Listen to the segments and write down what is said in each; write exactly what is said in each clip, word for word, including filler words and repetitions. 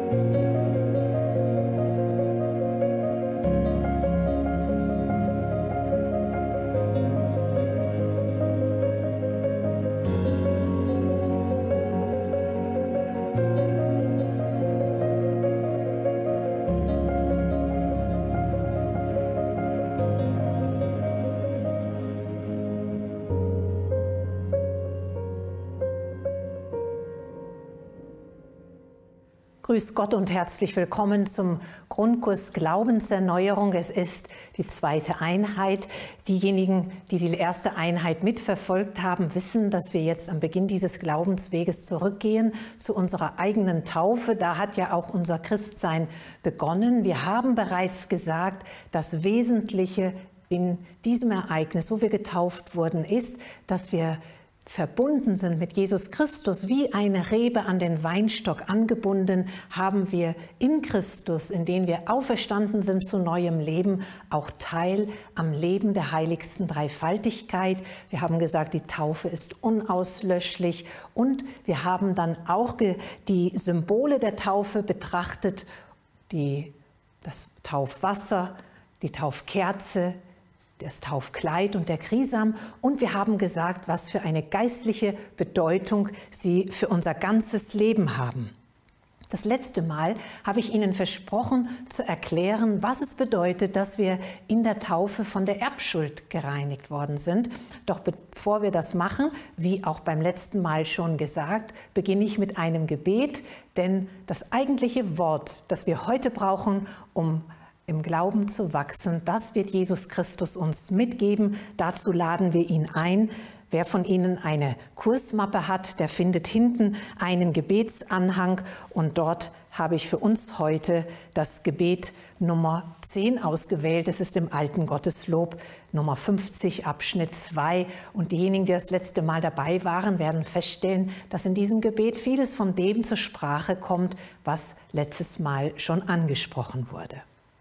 Grüß Gott und herzlich willkommen zum Grundkurs Glaubenserneuerung. Es ist die zweite Einheit. Diejenigen, die die erste Einheit mitverfolgt haben, wissen, dass wir jetzt am Beginn dieses Glaubensweges zurückgehen zu unserer eigenen Taufe. Da hat ja auch unser Christsein begonnen. Wir haben bereits gesagt, das Wesentliche in diesem Ereignis, wo wir getauft wurden, ist, dass wir verbunden sind mit Jesus Christus, wie eine Rebe an den Weinstock angebunden, haben wir in Christus, in dem wir auferstanden sind zu neuem Leben, auch Teil am Leben der heiligsten Dreifaltigkeit. Wir haben gesagt, die Taufe ist unauslöschlich und wir haben dann auch die Symbole der Taufe betrachtet, die, das Taufwasser, die Taufkerze, das Taufkleid und der Krisam. Und wir haben gesagt, was für eine geistliche Bedeutung sie für unser ganzes Leben haben. Das letzte Mal habe ich Ihnen versprochen, zu erklären, was es bedeutet, dass wir in der Taufe von der Erbschuld gereinigt worden sind. Doch bevor wir das machen, wie auch beim letzten Mal schon gesagt, beginne ich mit einem Gebet, denn das eigentliche Wort, das wir heute brauchen, um im Glauben zu wachsen, das wird Jesus Christus uns mitgeben. Dazu laden wir ihn ein. Wer von Ihnen eine Kursmappe hat, der findet hinten einen Gebetsanhang und dort habe ich für uns heute das Gebet Nummer zehn ausgewählt. Es ist im alten Gotteslob Nummer fünfzig, Abschnitt zwei. Und diejenigen, die das letzte Mal dabei waren, werden feststellen, dass in diesem Gebet vieles von dem zur Sprache kommt, was letztes Mal schon angesprochen wurde.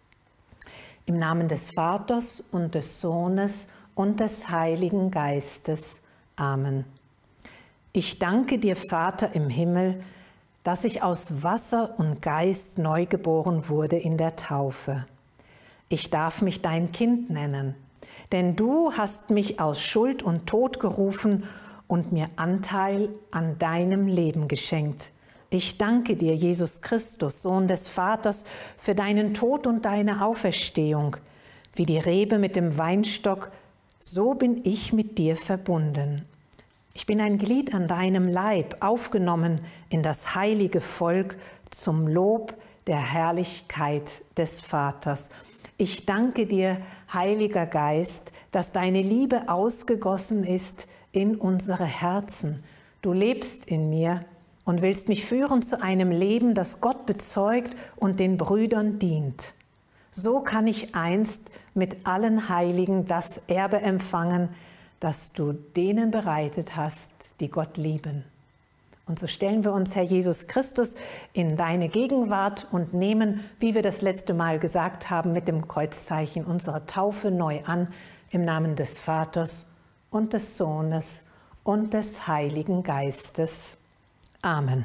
Im Namen des Vaters und des Sohnes und des Heiligen Geistes. Amen. Ich danke dir, Vater im Himmel, dass ich aus Wasser und Geist neu geboren wurde in der Taufe. Ich darf mich dein Kind nennen, denn du hast mich aus Schuld und Tod gerufen und mir Anteil an deinem Leben geschenkt. Ich danke dir, Jesus Christus, Sohn des Vaters, für deinen Tod und deine Auferstehung. Wie die Rebe mit dem Weinstock, so bin ich mit dir verbunden. Ich bin ein Glied an deinem Leib, aufgenommen in das heilige Volk zum Lob der Herrlichkeit des Vaters. Ich danke dir, Heiliger Geist, dass deine Liebe ausgegossen ist in unsere Herzen. Du lebst in mir und willst mich führen zu einem Leben, das Gott bezeugt und den Brüdern dient. So kann ich einst mit allen Heiligen das Erbe empfangen, das du denen bereitet hast, die Gott lieben. Und so stellen wir uns, Herr Jesus Christus, in deine Gegenwart und nehmen, wie wir das letzte Mal gesagt haben, mit dem Kreuzzeichen unserer Taufe neu an, im Namen des Vaters und des Sohnes und des Heiligen Geistes. Amen.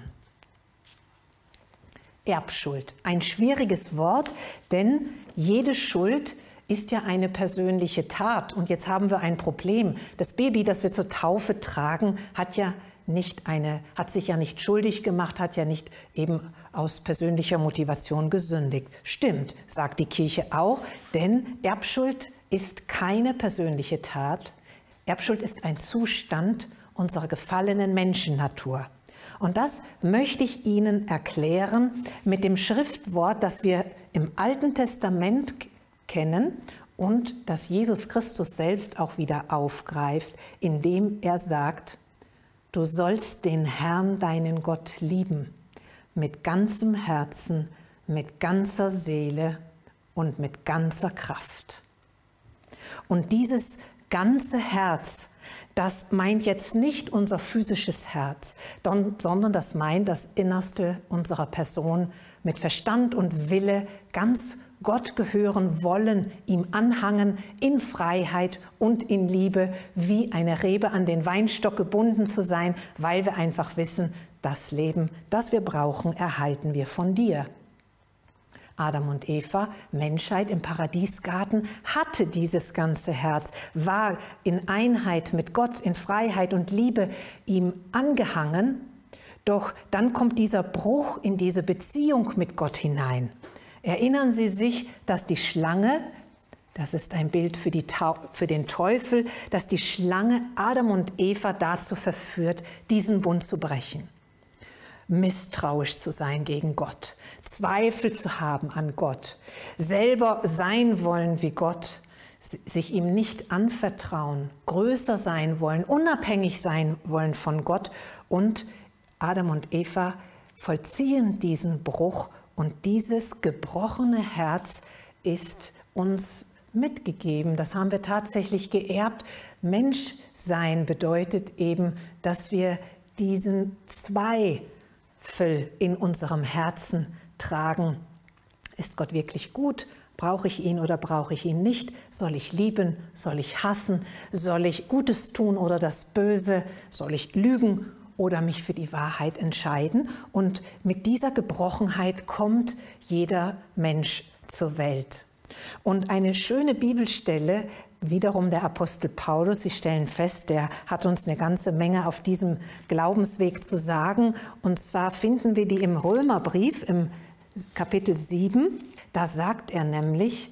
Erbschuld. Ein schwieriges Wort, denn jede Schuld ist ja eine persönliche Tat. Und jetzt haben wir ein Problem. Das Baby, das wir zur Taufe tragen, hat ja nicht eine, hat sich ja nicht schuldig gemacht, hat ja nicht eben aus persönlicher Motivation gesündigt. Stimmt, sagt die Kirche auch, denn Erbschuld ist keine persönliche Tat. Erbschuld ist ein Zustand unserer gefallenen Menschennatur. Und das möchte ich Ihnen erklären mit dem Schriftwort, das wir im Alten Testament kennen und das Jesus Christus selbst auch wieder aufgreift, indem er sagt, du sollst den Herrn, deinen Gott, lieben, mit ganzem Herzen, mit ganzer Seele und mit ganzer Kraft. Und dieses ganze Herz, das meint jetzt nicht unser physisches Herz, sondern das meint das Innerste unserer Person, mit Verstand und Wille ganz Gott gehören wollen, ihm anhangen, in Freiheit und in Liebe, wie eine Rebe an den Weinstock gebunden zu sein, weil wir einfach wissen, das Leben, das wir brauchen, erhalten wir von dir. Adam und Eva, Menschheit im Paradiesgarten, hatte dieses ganze Herz, war in Einheit mit Gott, in Freiheit und Liebe ihm angehangen. Doch dann kommt dieser Bruch in diese Beziehung mit Gott hinein. Erinnern Sie sich, dass die Schlange, das ist ein Bild für, die, für den Teufel, dass die Schlange Adam und Eva dazu verführt, diesen Bund zu brechen. Misstrauisch zu sein gegen Gott, Zweifel zu haben an Gott, selber sein wollen wie Gott, sich ihm nicht anvertrauen, größer sein wollen, unabhängig sein wollen von Gott. Und Adam und Eva vollziehen diesen Bruch und dieses gebrochene Herz ist uns mitgegeben. Das haben wir tatsächlich geerbt. Menschsein bedeutet eben, dass wir diesen Zweifel in unserem Herzen tragen. Ist Gott wirklich gut? Brauche ich ihn oder brauche ich ihn nicht? Soll ich lieben? Soll ich hassen? Soll ich Gutes tun oder das Böse? Soll ich lügen oder mich für die Wahrheit entscheiden? Und mit dieser Gebrochenheit kommt jeder Mensch zur Welt. Und eine schöne Bibelstelle, wiederum der Apostel Paulus, Sie stellen fest, der hat uns eine ganze Menge auf diesem Glaubensweg zu sagen. Und zwar finden wir die im Römerbrief, im Kapitel sieben. Da sagt er nämlich,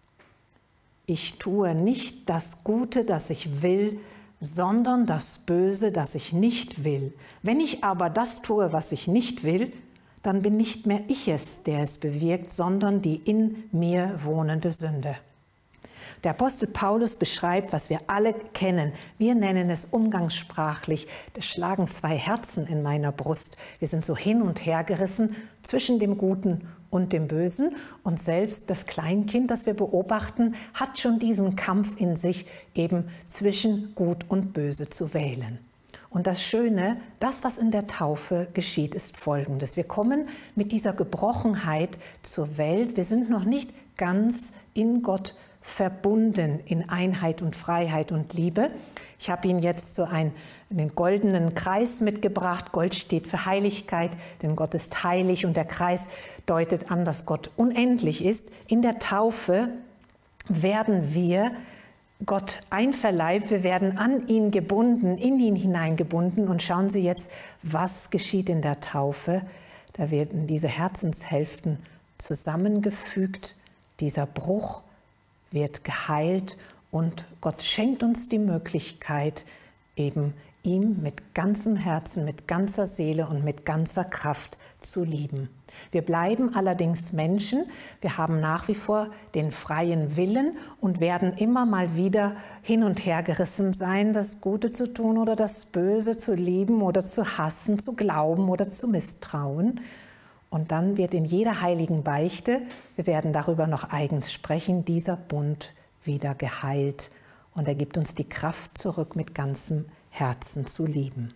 ich tue nicht das Gute, das ich will, sondern das Böse, das ich nicht will. Wenn ich aber das tue, was ich nicht will, dann bin nicht mehr ich es, der es bewirkt, sondern die in mir wohnende Sünde. Der Apostel Paulus beschreibt, was wir alle kennen. Wir nennen es umgangssprachlich, es schlagen zwei Herzen in meiner Brust. Wir sind so hin und her gerissen zwischen dem Guten und dem Bösen. Und selbst das Kleinkind, das wir beobachten, hat schon diesen Kampf in sich, eben zwischen Gut und Böse zu wählen. Und das Schöne, das, was in der Taufe geschieht, ist Folgendes. Wir kommen mit dieser Gebrochenheit zur Welt. Wir sind noch nicht ganz in Gott verbunden in Einheit und Freiheit und Liebe. Ich habe Ihnen jetzt so einen, einen goldenen Kreis mitgebracht. Gold steht für Heiligkeit, denn Gott ist heilig und der Kreis deutet an, dass Gott unendlich ist. In der Taufe werden wir Gott einverleibt, wir werden an ihn gebunden, in ihn hineingebunden. Und schauen Sie jetzt, was geschieht in der Taufe. Da werden diese Herzenshälften zusammengefügt, dieser Bruch wird geheilt und Gott schenkt uns die Möglichkeit, eben ihm mit ganzem Herzen, mit ganzer Seele und mit ganzer Kraft zu lieben. Wir bleiben allerdings Menschen, wir haben nach wie vor den freien Willen und werden immer mal wieder hin und her gerissen sein, das Gute zu tun oder das Böse zu lieben oder zu hassen, zu glauben oder zu misstrauen. Und dann wird in jeder heiligen Beichte, wir werden darüber noch eigens sprechen, dieser Bund wieder geheilt. Und er gibt uns die Kraft zurück, mit ganzem Herzen zu lieben.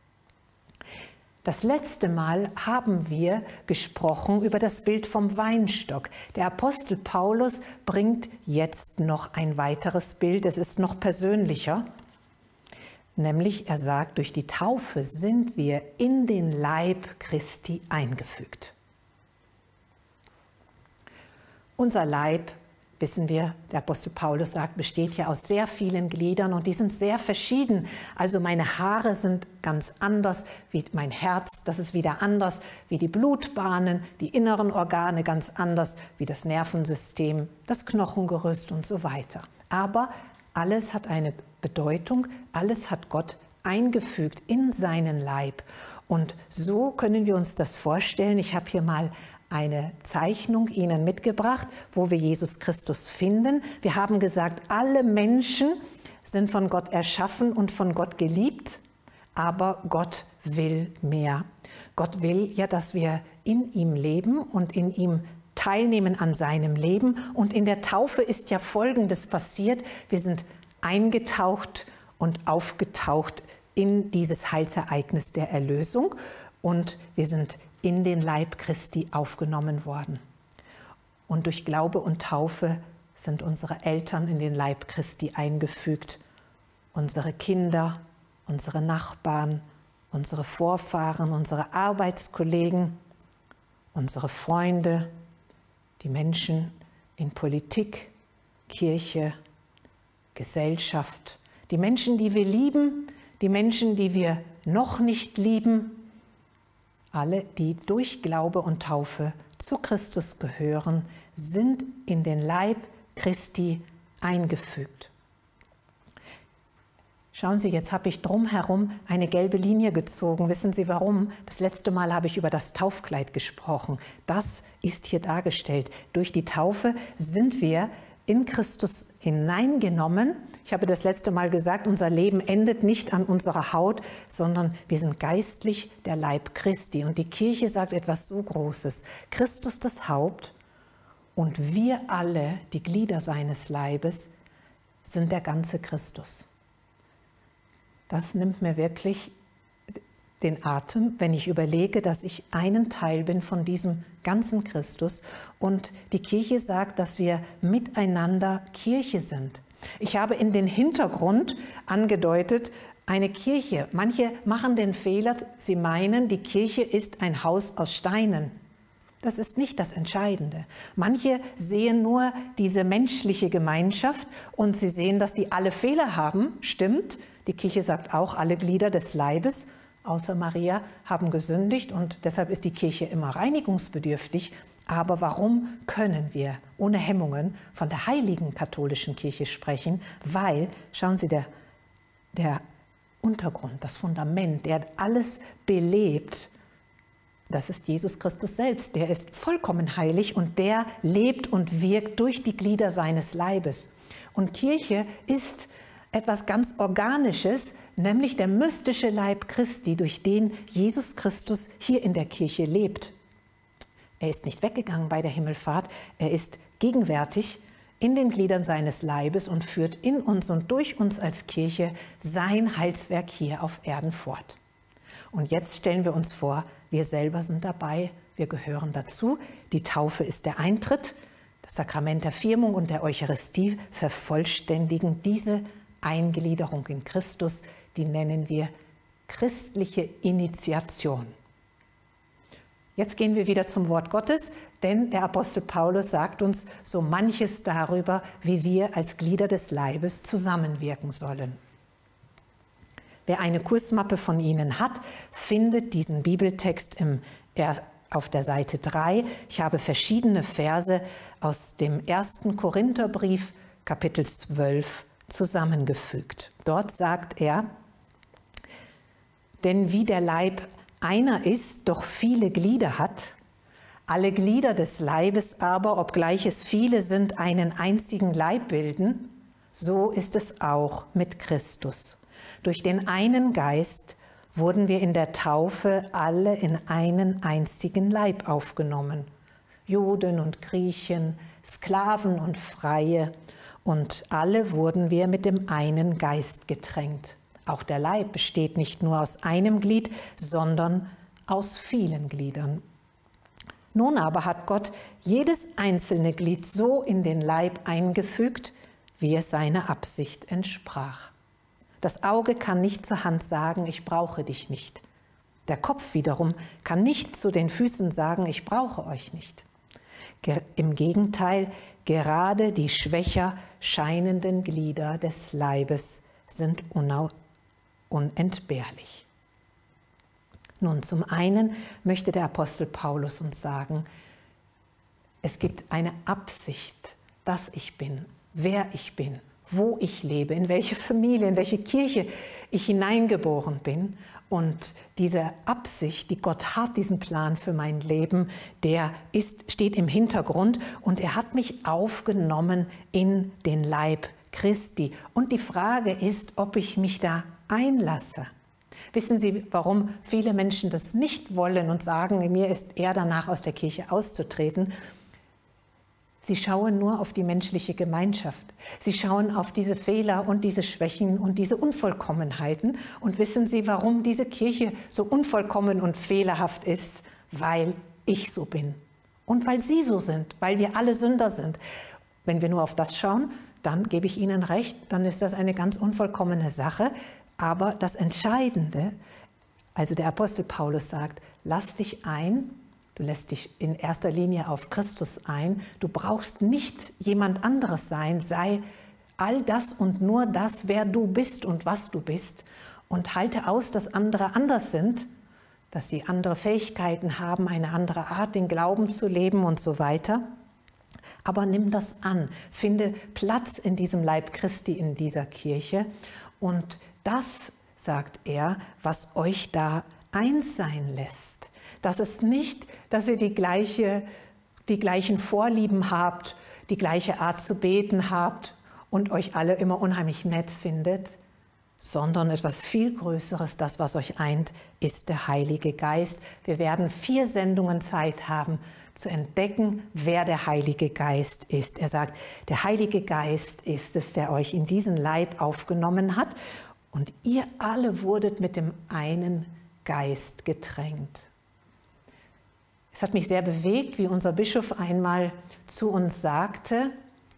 Das letzte Mal haben wir gesprochen über das Bild vom Weinstock. Der Apostel Paulus bringt jetzt noch ein weiteres Bild, es ist noch persönlicher. Nämlich, er sagt, durch die Taufe sind wir in den Leib Christi eingefügt. Unser Leib, wissen wir, der Apostel Paulus sagt, besteht ja aus sehr vielen Gliedern und die sind sehr verschieden. Also meine Haare sind ganz anders wie mein Herz, das ist wieder anders wie die Blutbahnen, die inneren Organe ganz anders wie das Nervensystem, das Knochengerüst und so weiter. Aber alles hat eine Bedeutung, alles hat Gott eingefügt in seinen Leib. Und so können wir uns das vorstellen. Ich habe hier mal eine Zeichnung Ihnen mitgebracht, wo wir Jesus Christus finden. Wir haben gesagt, alle Menschen sind von Gott erschaffen und von Gott geliebt, aber Gott will mehr. Gott will ja, dass wir in ihm leben und in ihm teilnehmen an seinem Leben. Und in der Taufe ist ja Folgendes passiert. Wir sind eingetaucht und aufgetaucht in dieses Heilsereignis der Erlösung und wir sind in den Leib Christi aufgenommen worden. Und durch Glaube und Taufe sind unsere Eltern in den Leib Christi eingefügt, unsere Kinder, unsere Nachbarn, unsere Vorfahren, unsere Arbeitskollegen, unsere Freunde, die Menschen in Politik, Kirche, Gesellschaft, die Menschen, die wir lieben, die Menschen, die wir noch nicht lieben, alle, die durch Glaube und Taufe zu Christus gehören, sind in den Leib Christi eingefügt. Schauen Sie, jetzt habe ich drumherum eine gelbe Linie gezogen. Wissen Sie warum? Das letzte Mal habe ich über das Taufkleid gesprochen. Das ist hier dargestellt. Durch die Taufe sind wir in Christus hineingenommen. Ich habe das letzte Mal gesagt, unser Leben endet nicht an unserer Haut, sondern wir sind geistlich der Leib Christi. Und die Kirche sagt etwas so Großes. Christus das Haupt und wir alle, die Glieder seines Leibes, sind der ganze Christus. Das nimmt mir wirklich den Atem, wenn ich überlege, dass ich einen Teil bin von diesem ganzen Christus. Und die Kirche sagt, dass wir miteinander Kirche sind. Ich habe in den Hintergrund angedeutet, eine Kirche. Manche machen den Fehler, sie meinen, die Kirche ist ein Haus aus Steinen. Das ist nicht das Entscheidende. Manche sehen nur diese menschliche Gemeinschaft und sie sehen, dass die alle Fehler haben. Stimmt, die Kirche sagt auch, alle Glieder des Leibes, außer Maria, haben gesündigt und deshalb ist die Kirche immer reinigungsbedürftig. Aber warum können wir ohne Hemmungen von der heiligen katholischen Kirche sprechen? Weil, schauen Sie, der, der Untergrund, das Fundament, der alles belebt, das ist Jesus Christus selbst. Der ist vollkommen heilig und der lebt und wirkt durch die Glieder seines Leibes. Und Kirche ist etwas ganz Organisches, nämlich der mystische Leib Christi, durch den Jesus Christus hier in der Kirche lebt. Er ist nicht weggegangen bei der Himmelfahrt, er ist gegenwärtig in den Gliedern seines Leibes und führt in uns und durch uns als Kirche sein Heilswerk hier auf Erden fort. Und jetzt stellen wir uns vor, wir selber sind dabei, wir gehören dazu. Die Taufe ist der Eintritt, das Sakrament der Firmung und der Eucharistie vervollständigen diese Eingliederung in Christus, die nennen wir christliche Initiation. Jetzt gehen wir wieder zum Wort Gottes, denn der Apostel Paulus sagt uns so manches darüber, wie wir als Glieder des Leibes zusammenwirken sollen. Wer eine Kursmappe von Ihnen hat, findet diesen Bibeltext im, auf der Seite drei. Ich habe verschiedene Verse aus dem ersten Korintherbrief, Kapitel zwölf, zusammengefügt. Dort sagt er, denn wie der Leib einer ist, doch viele Glieder hat, alle Glieder des Leibes aber, obgleich es viele sind, einen einzigen Leib bilden, so ist es auch mit Christus. Durch den einen Geist wurden wir in der Taufe alle in einen einzigen Leib aufgenommen. Juden und Griechen, Sklaven und Freie, und alle wurden wir mit dem einen Geist getränkt. Auch der Leib besteht nicht nur aus einem Glied, sondern aus vielen Gliedern. Nun aber hat Gott jedes einzelne Glied so in den Leib eingefügt, wie es seiner Absicht entsprach. Das Auge kann nicht zur Hand sagen, ich brauche dich nicht. Der Kopf wiederum kann nicht zu den Füßen sagen, ich brauche euch nicht. Ge- Im Gegenteil, gerade die schwächer scheinenden Glieder des Leibes sind unau- unentbehrlich. Nun, zum einen möchte der Apostel Paulus uns sagen, es gibt eine Absicht, dass ich bin, wer ich bin, wo ich lebe, in welche Familie, in welche Kirche ich hineingeboren bin. Und diese Absicht, die Gott hat, diesen Plan für mein Leben, der ist, steht im Hintergrund und er hat mich aufgenommen in den Leib Christi. Und die Frage ist, ob ich mich da einlasse. Wissen Sie, warum viele Menschen das nicht wollen und sagen, mir ist eher danach, aus der Kirche auszutreten? Sie schauen nur auf die menschliche Gemeinschaft. Sie schauen auf diese Fehler und diese Schwächen und diese Unvollkommenheiten. Und wissen Sie, warum diese Kirche so unvollkommen und fehlerhaft ist? Weil ich so bin. Und weil Sie so sind, weil wir alle Sünder sind. Wenn wir nur auf das schauen, dann gebe ich Ihnen recht, dann ist das eine ganz unvollkommene Sache. Aber das Entscheidende, Also der Apostel Paulus sagt, lass dich ein, du lässt dich in erster Linie auf Christus ein, du brauchst nicht jemand anderes sein, sei all das und nur das, wer du bist und was du bist, und halte aus, dass andere anders sind, dass sie andere Fähigkeiten haben, eine andere Art, den Glauben zu leben und so weiter. Aber nimm das an, finde Platz in diesem Leib Christi, in dieser Kirche, und das, sagt er, was euch da eins sein lässt. Das ist nicht, dass ihr die, gleiche, die gleichen Vorlieben habt, die gleiche Art zu beten habt und euch alle immer unheimlich nett findet, sondern etwas viel Größeres, das, was euch eint, ist der Heilige Geist. Wir werden vier Sendungen Zeit haben, zu entdecken, wer der Heilige Geist ist. Er sagt, der Heilige Geist ist es, der euch in diesen Leib aufgenommen hat, und ihr alle wurdet mit dem einen Geist getränkt. Es hat mich sehr bewegt, wie unser Bischof einmal zu uns sagte,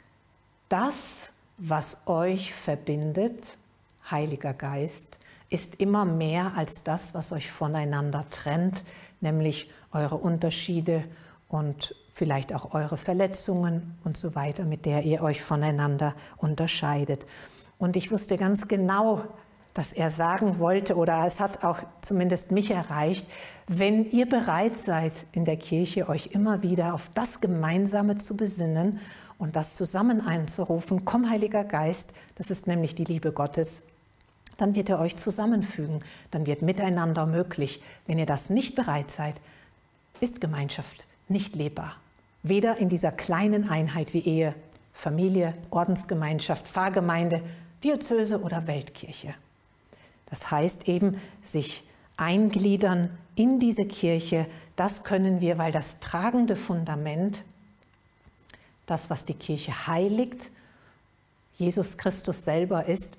das, was euch verbindet, Heiliger Geist, ist immer mehr als das, was euch voneinander trennt, nämlich eure Unterschiede und vielleicht auch eure Verletzungen und so weiter, mit der ihr euch voneinander unterscheidet. Und ich wusste ganz genau, dass er sagen wollte, oder es hat auch zumindest mich erreicht, wenn ihr bereit seid, in der Kirche euch immer wieder auf das Gemeinsame zu besinnen und das zusammen einzurufen, komm Heiliger Geist, das ist nämlich die Liebe Gottes, dann wird er euch zusammenfügen, dann wird Miteinander möglich. Wenn ihr das nicht bereit seid, ist Gemeinschaft nicht lebbar. Weder in dieser kleinen Einheit wie Ehe, Familie, Ordensgemeinschaft, Pfarrgemeinde, Diözese oder Weltkirche. Das heißt eben, sich eingliedern in diese Kirche, das können wir, weil das tragende Fundament, das, was die Kirche heiligt, Jesus Christus selber ist.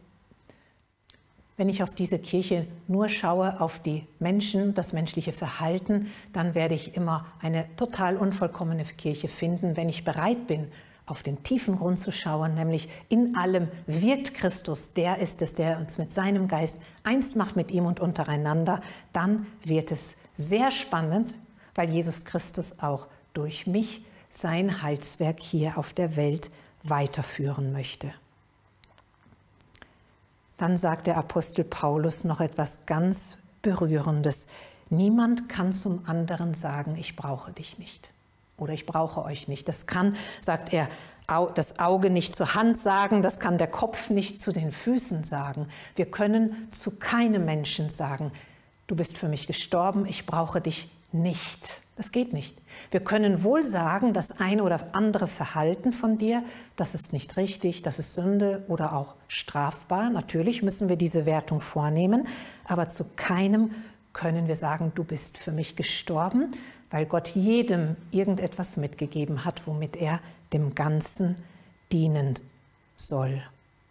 Wenn ich auf diese Kirche nur schaue, auf die Menschen, das menschliche Verhalten, dann werde ich immer eine total unvollkommene Kirche finden. Wenn ich bereit bin, auf den tiefen Grund zu schauen, nämlich in allem wirkt Christus, der ist es, der uns mit seinem Geist eins macht mit ihm und untereinander, dann wird es sehr spannend, weil Jesus Christus auch durch mich sein Heilswerk hier auf der Welt weiterführen möchte. Dann sagt der Apostel Paulus noch etwas ganz Berührendes. Niemand kann zum anderen sagen, ich brauche dich nicht oder ich brauche euch nicht. Das kann, sagt er, das Auge nicht zur Hand sagen, das kann der Kopf nicht zu den Füßen sagen. Wir können zu keinem Menschen sagen, du bist für mich gestorben, ich brauche dich nicht. Das geht nicht. Wir können wohl sagen, das eine oder andere Verhalten von dir, das ist nicht richtig, das ist Sünde oder auch strafbar. Natürlich müssen wir diese Wertung vornehmen, aber zu keinem können wir sagen, du bist für mich gestorben, weil Gott jedem irgendetwas mitgegeben hat, womit er dem Ganzen dienen soll.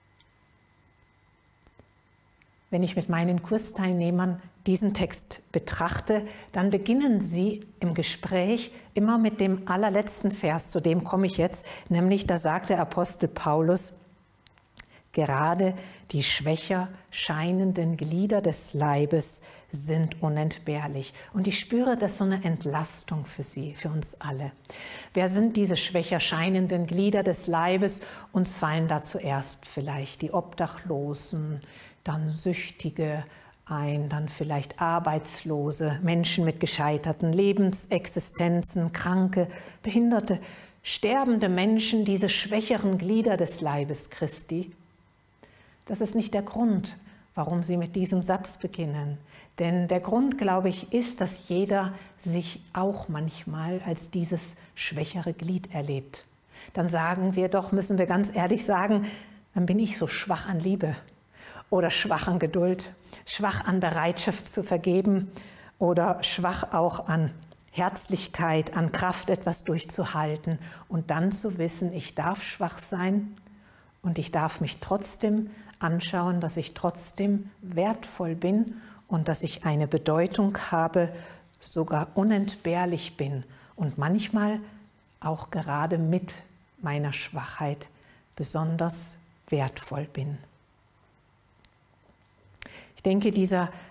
Wenn ich mit meinen Kursteilnehmern diesen Text betrachte, dann beginnen sie im Gespräch immer mit dem allerletzten Vers, zu dem komme ich jetzt, nämlich da sagt der Apostel Paulus, gerade die schwächer scheinenden Glieder des Leibes sind unentbehrlich. Und ich spüre, das ist so eine Entlastung für sie, für uns alle. Wer sind diese schwächer scheinenden Glieder des Leibes? Uns fallen da zuerst vielleicht die Obdachlosen, dann Süchtige ein, dann vielleicht Arbeitslose, Menschen mit gescheiterten Lebensexistenzen, Kranke, Behinderte, sterbende Menschen, diese schwächeren Glieder des Leibes Christi. Das ist nicht der Grund, warum sie mit diesem Satz beginnen. Denn der Grund, glaube ich, ist, dass jeder sich auch manchmal als dieses schwächere Glied erlebt. Dann sagen wir doch, müssen wir ganz ehrlich sagen, dann bin ich so schwach an Liebe oder schwach an Geduld, schwach an Bereitschaft zu vergeben oder schwach auch an Herzlichkeit, an Kraft, etwas durchzuhalten und dann zu wissen, ich darf schwach sein und ich darf mich trotzdem anschauen, dass ich trotzdem wertvoll bin und dass ich eine Bedeutung habe, sogar unentbehrlich bin und manchmal auch gerade mit meiner Schwachheit besonders wertvoll bin. Ich denke, dieser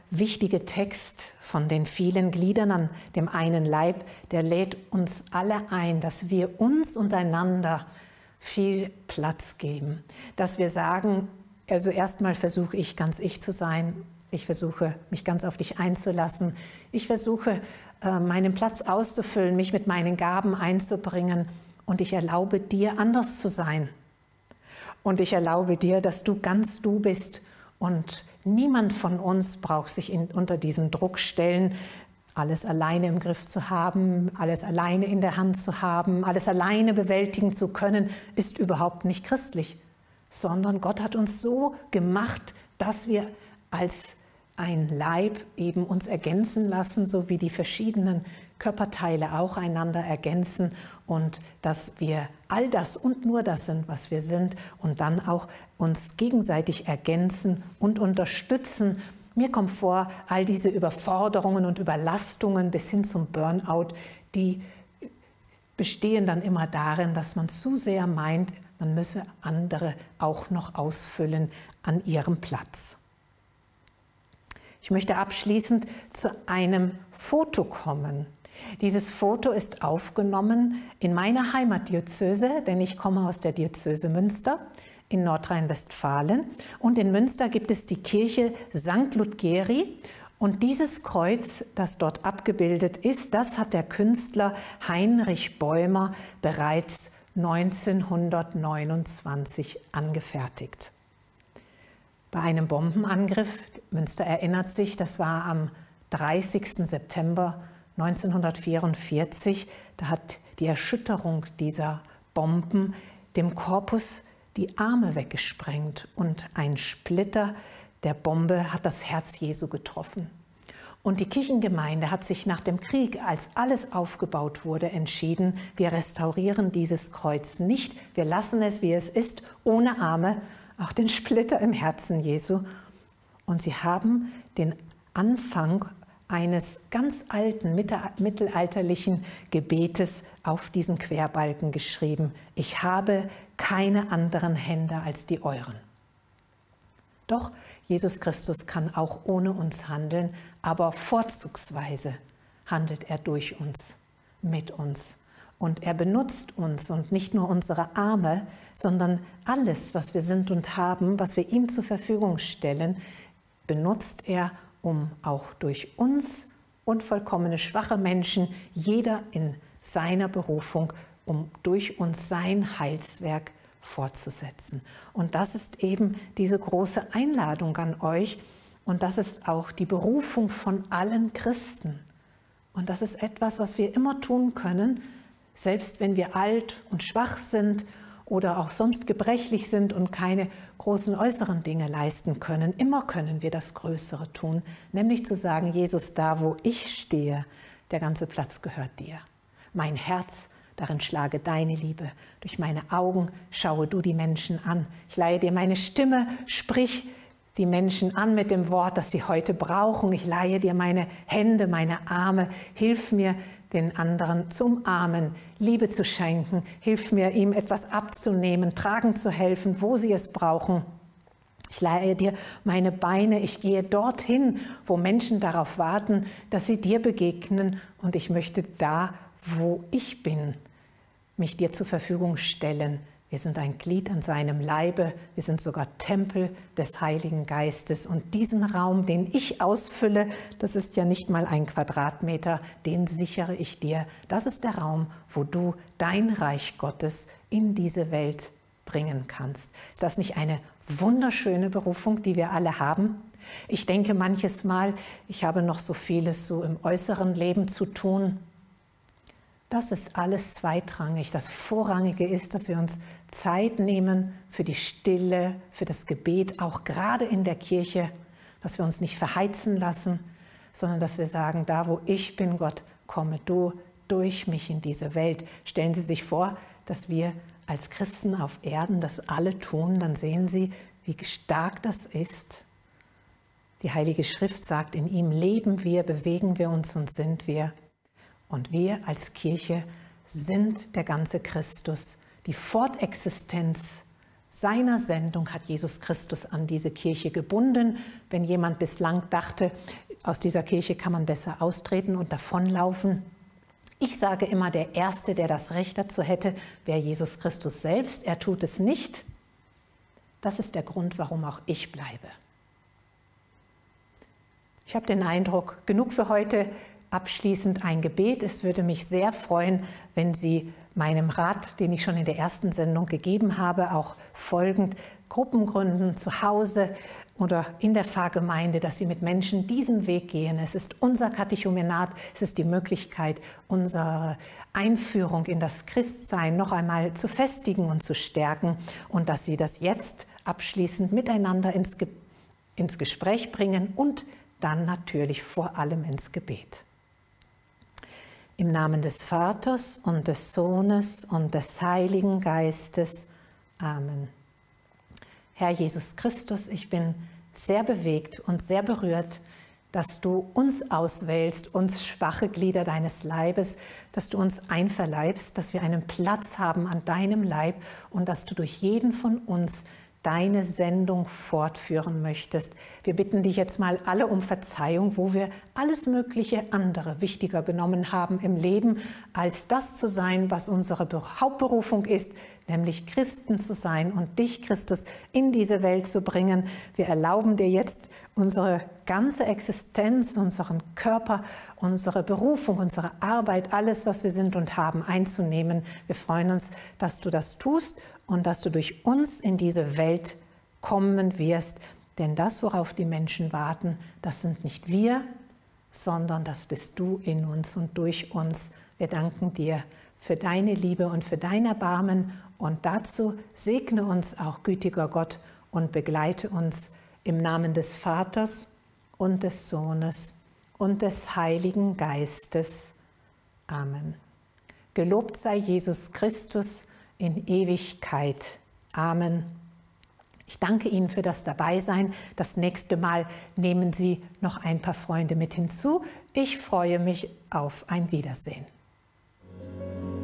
wichtige Text von den vielen Gliedern an dem einen Leib, der lädt uns alle ein, dass wir uns untereinander viel Platz geben, dass wir sagen, also erstmal versuche ich ganz ich zu sein, ich versuche mich ganz auf dich einzulassen, ich versuche meinen Platz auszufüllen, mich mit meinen Gaben einzubringen und ich erlaube dir, anders zu sein. Und ich erlaube dir, dass du ganz du bist und niemand von uns braucht sich in, unter diesen Druck stellen, alles alleine im Griff zu haben, alles alleine in der Hand zu haben, alles alleine bewältigen zu können, ist überhaupt nicht christlich, sondern Gott hat uns so gemacht, dass wir als ein Leib eben uns ergänzen lassen, so wie die verschiedenen Körperteile auch einander ergänzen und dass wir all das und nur das sind, was wir sind und dann auch uns gegenseitig ergänzen und unterstützen. Mir kommt vor, all diese Überforderungen und Überlastungen bis hin zum Burnout, die bestehen dann immer darin, dass man zu sehr meint, man müsse andere auch noch ausfüllen an ihrem Platz. Ich möchte abschließend zu einem Foto kommen. Dieses Foto ist aufgenommen in meiner Heimatdiözese, denn ich komme aus der Diözese Münster in Nordrhein-Westfalen. Und in Münster gibt es die Kirche Sankt Ludgeri. Und dieses Kreuz, das dort abgebildet ist, das hat der Künstler Heinrich Bäumer bereits neunzehnhundertneunundzwanzig angefertigt. Bei einem Bombenangriff, Münster erinnert sich, das war am dreißigsten September neunzehnhundertvierundvierzig, da hat die Erschütterung dieser Bomben dem Korpus die Arme weggesprengt und ein Splitter der Bombe hat das Herz Jesu getroffen. Und die Kirchengemeinde hat sich nach dem Krieg, als alles aufgebaut wurde, entschieden, wir restaurieren dieses Kreuz nicht, wir lassen es, wie es ist, ohne Arme, auch den Splitter im Herzen Jesu. Und sie haben den Anfang eines ganz alten, mittelalterlichen Gebetes auf diesen Querbalken geschrieben. Ich habe keine anderen Hände als die euren. Doch Jesus Christus kann auch ohne uns handeln, aber vorzugsweise handelt er durch uns, mit uns. Und er benutzt uns und nicht nur unsere Arme, sondern alles, was wir sind und haben, was wir ihm zur Verfügung stellen, benutzt er, um auch durch uns unvollkommene, schwache Menschen, jeder in seiner Berufung, um durch uns sein Heilswerk fortzusetzen. Und das ist eben diese große Einladung an euch und das ist auch die Berufung von allen Christen. Und das ist etwas, was wir immer tun können, selbst wenn wir alt und schwach sind oder auch sonst gebrechlich sind und keine großen äußeren Dinge leisten können. Immer können wir das Größere tun, nämlich zu sagen, Jesus, da wo ich stehe, der ganze Platz gehört dir. Mein Herz, darin schlage deine Liebe. Durch meine Augen schaue du die Menschen an. Ich leihe dir meine Stimme, sprich die Menschen an mit dem Wort, das sie heute brauchen. Ich leihe dir meine Hände, meine Arme. Hilf mir, den anderen zu umarmen, Liebe zu schenken. Hilf mir, ihm etwas abzunehmen, tragen zu helfen, wo sie es brauchen. Ich leihe dir meine Beine, ich gehe dorthin, wo Menschen darauf warten, dass sie dir begegnen. Und ich möchte da, wo ich bin, mich dir zur Verfügung stellen. Wir sind ein Glied an seinem Leibe, wir sind sogar Tempel des Heiligen Geistes. Und diesen Raum, den ich ausfülle, das ist ja nicht mal ein Quadratmeter, den sichere ich dir. Das ist der Raum, wo du dein Reich Gottes in diese Welt bringen kannst. Ist das nicht eine wunderschöne Berufung, die wir alle haben? Ich denke manches Mal, ich habe noch so vieles so im äußeren Leben zu tun. Das ist alles zweitrangig. Das Vorrangige ist, dass wir uns Zeit nehmen für die Stille, für das Gebet, auch gerade in der Kirche, dass wir uns nicht verheizen lassen, sondern dass wir sagen, da wo ich bin, Gott, komme du durch mich in diese Welt. Stellen Sie sich vor, dass wir als Christen auf Erden das alle tun, dann sehen Sie, wie stark das ist. Die Heilige Schrift sagt, in ihm leben wir, bewegen wir uns und sind wir. Und wir als Kirche sind der ganze Christus, die Fortexistenz seiner Sendung hat Jesus Christus an diese Kirche gebunden. Wenn jemand bislang dachte, aus dieser Kirche kann man besser austreten und davonlaufen. Ich sage immer, der Erste, der das Recht dazu hätte, wäre Jesus Christus selbst. Er tut es nicht. Das ist der Grund, warum auch ich bleibe. Ich habe den Eindruck, genug für heute. Abschließend ein Gebet. Es würde mich sehr freuen, wenn Sie meinem Rat, den ich schon in der ersten Sendung gegeben habe, auch folgend Gruppen gründen, zu Hause oder in der Pfarrgemeinde, dass Sie mit Menschen diesen Weg gehen. Es ist unser Katechumenat, es ist die Möglichkeit, unsere Einführung in das Christsein noch einmal zu festigen und zu stärken und dass Sie das jetzt abschließend miteinander ins, Ge ins Gespräch bringen und dann natürlich vor allem ins Gebet. Im Namen des Vaters und des Sohnes und des Heiligen Geistes. Amen. Herr Jesus Christus, ich bin sehr bewegt und sehr berührt, dass du uns auswählst, uns schwache Glieder deines Leibes, dass du uns einverleibst, dass wir einen Platz haben an deinem Leib und dass du durch jeden von uns deine Sendung fortführen möchtest. Wir bitten dich jetzt mal alle um Verzeihung, wo wir alles mögliche andere wichtiger genommen haben im Leben, als das zu sein, was unsere Hauptberufung ist, nämlich Christen zu sein und dich, Christus, in diese Welt zu bringen. Wir erlauben dir jetzt unsere ganze Existenz, unseren Körper, unsere Berufung, unsere Arbeit, alles, was wir sind und haben, einzunehmen. Wir freuen uns, dass du das tust und dass du durch uns in diese Welt kommen wirst. Denn das, worauf die Menschen warten, das sind nicht wir, sondern das bist du in uns und durch uns. Wir danken dir für deine Liebe und für dein Erbarmen. Und dazu segne uns auch, gütiger Gott, und begleite uns im Namen des Vaters und des Sohnes und des Heiligen Geistes. Amen. Gelobt sei Jesus Christus in Ewigkeit. Amen. Ich danke Ihnen für das Dabeisein. Das nächste Mal nehmen Sie noch ein paar Freunde mit hinzu. Ich freue mich auf ein Wiedersehen.